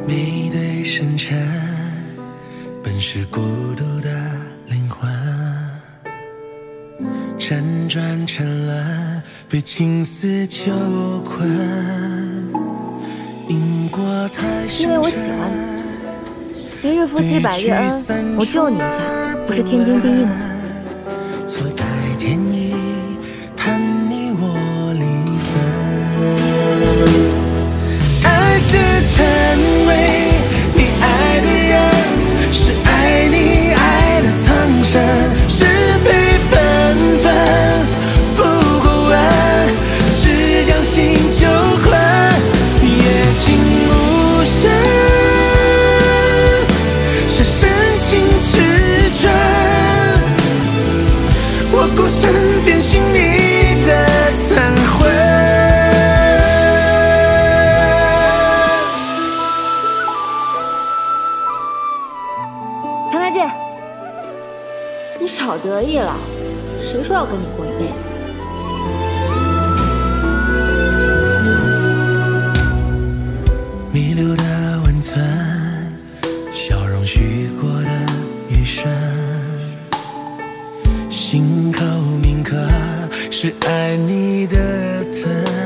面对深沉，本是孤独的灵魂，辗转沉沦，被情丝囚困。因果太深沉， 因为我喜欢你，一日夫妻百日恩，我救你一下，不是天经地义吗？ 错在天意，盼你我离分。爱是成为你爱的人，是爱你爱的苍生，是非纷纷不过问，只将心囚困，夜静无声，是深情赤唇，我孤身变寻你的残魂。 唐大姐，你少得意了，谁说要跟你过一辈子？ 弥留的温存，笑容许过的余生，心口铭刻是爱你的疼，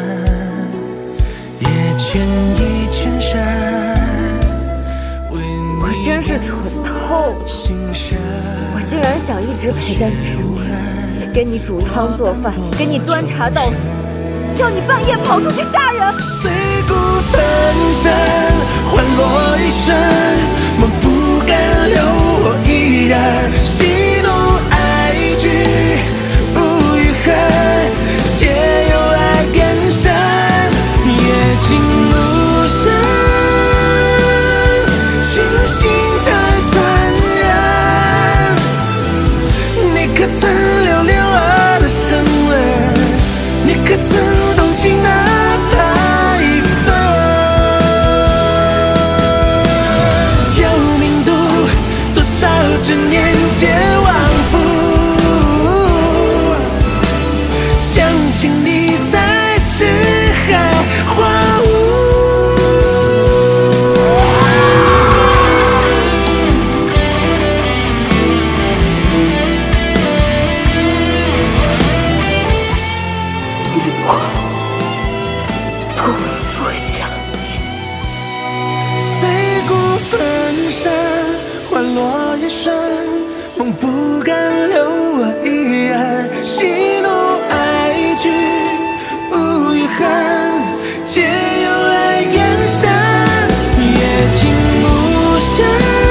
也全意全身为你我真是蠢透了， 心声。 我竟然想一直陪在你身边，给你煮汤做饭，给你端茶倒水，叫你半夜跑出去杀人。 碎骨粉身，换落一生，梦不敢留我一人。喜怒哀惧无余恨，皆由爱更深。夜静无声，清醒太残忍。你可曾留恋我的声吻？你可曾动情哪怕一分？有明度，多少执念皆忘付，相信你在识海化无。 不负相见， 碎骨粉身，换落一瞬，梦不敢留我一人。喜怒哀惧无余恨，皆由爱延伸。夜静无声，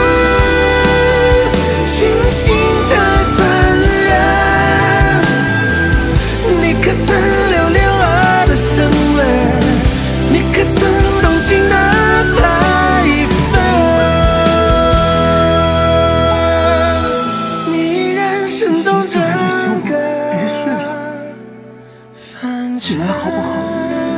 清醒太残忍。你可曾留恋我的声吻？你可曾动情哪怕一分？你依然生动整个， 别睡了，起来好不好？